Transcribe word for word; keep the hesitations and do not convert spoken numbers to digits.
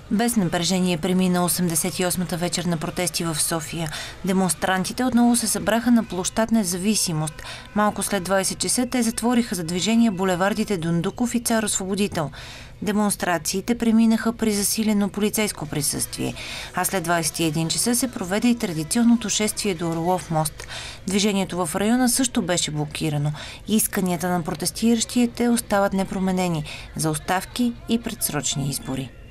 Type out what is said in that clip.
Без напрежение премина осемдесет и осмата вечер на протести в София. Демонстрантите отново се събраха на площад Независимост. Малко след двайсет часа те затвориха за движение булевардите Дондуков и Цар Освободител. Демонстрациите преминаха при засилено полицейско присъствие, а след двайсет и един часа се проведе и традиционното шествие до Орлов мост. Движението в района също беше блокирано. Исканията на протестиращите остават непроменени за оставки и предсрочни избори.